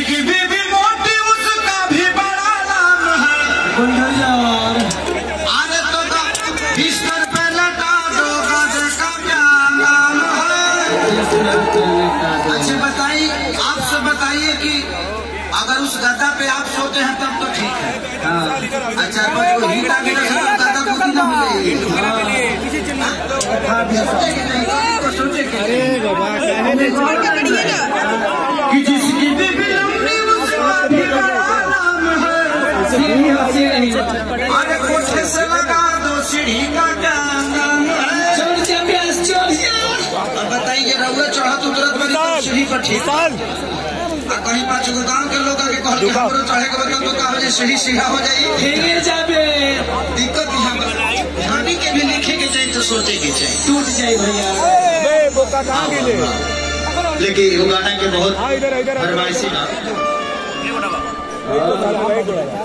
जिसकी बीवी मोटी उसका भी बड़ा नाम है। अरे तो बिस्तर पे लटा दो गधे का क्या नाम है। अच्छा बताइए, आपसे बताइए कि अगर उस गधा पे आप सोते हैं तब तो ठीक है। अच्छा तो हीरा भी गधा को ना मिले कि जिसकी बीवी लंबी उसका भी बड़ा नाम है। अरे कोठे से लगा दो सीढ़ी का क्या नाम है। अब बताइए रहुआ चढ़ा तो तुरंत बनी तो सीढ़ी पर ठीक है। कहीं 5 गो गाँव के लोग आगे कहल चढ़े के बता तो कहा सीढ़ी सीधा हो जाये दिक्कत पानी के भी लिखे के चाहिए तो सोचे के चाहिए टूट जाये भैया। लेकिन वो गाना के बहुत फरमाइशी ना